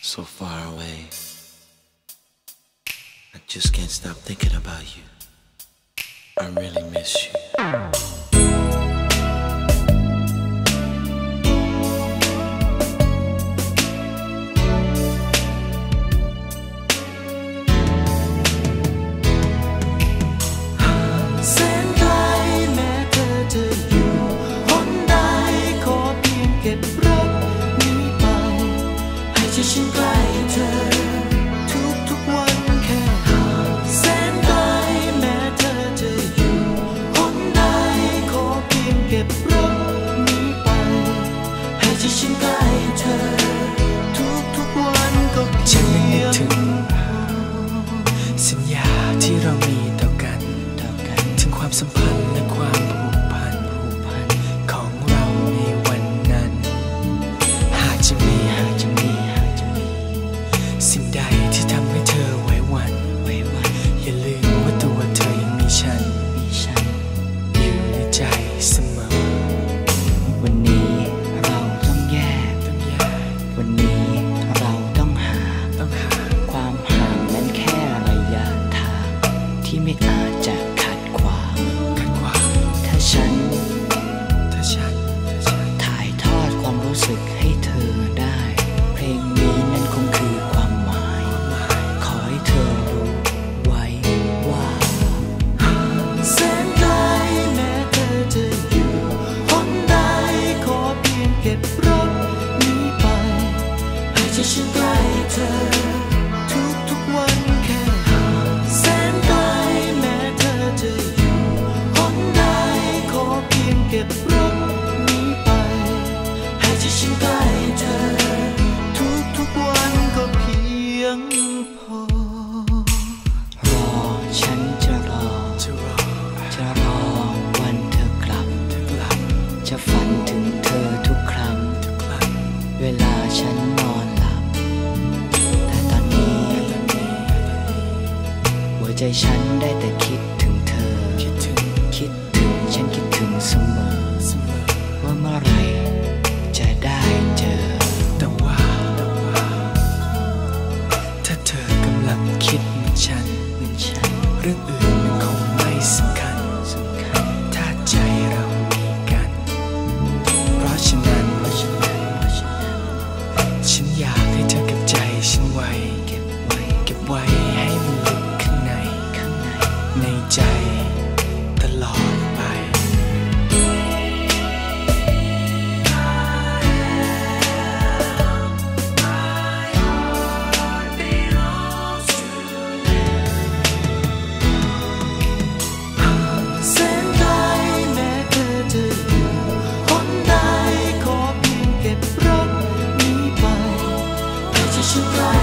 So far away, I just can't stop thinking about you. I really miss you. ฉันใกล้เธอทุกวันแค่ห่างแสนไกลแม้เธอจะอยู่หนใดขอเพียงเก็บรักนี้ไปให้ใจฉันใกล้เธอทุกวันก็เพียงสัญญาที่เรามีต่อกันถึงความสัมพันธ์และความผูกพันของเราในวันนั้นหากจะมีสิ่งใดที่ทำให้เธอไหวหวั่นอย่าลืมว่าตัวเธอยังมีฉันอยู่ในใจเสมอวันนี้เราต้องแยกวันนี้เราต้องหาความห่างนั้นแค่ระยะทางที่ไม่อาจจะขัดขวางถ้าฉันถ่ายทอดความรู้สึกให้เธอได้เพลงนี้นั้นคงคือความหมายขอให้เธอรู้ไว้ว่าแสนไกลแม้เธอจะอยู่หนใดขอเพียงเก็บรักนี้ไปให้ใจฉันใกล้เธอทุกวันแค่ห่างแสนไกลแม้เธอจะอยู่หนใดขอเพียงเก็บรักนี้ไปให้ใจฉันใกล้เธอทุกวันก็เพียงพอรอฉันจะรอวันเธอกลับจะฝันถึงเธอทุกครั้งเวลาฉันนอนหลับแต่ตอนนี้หัวใจฉันได้แต่คิดถึงเธอคิดถึงฉันคิดถึงเสมอว่าเมื่อไรจะได้เจอแต่ว่าถ้าเธอกำลังคิดเหมือนฉันเรื่องอื่นมันคงไม่สำคัญถ้าใจเรามีกันเพราะฉะนั้นฉันอยากให้เธอเก็บใจฉันไว้เก็บไว้ให้มันลึกข้างในใจตลอดไปแสนไกลแม้เธอจะอยู่หนใดขอเพียงเก็บรักนี้ไปให้ใจฉันใกล้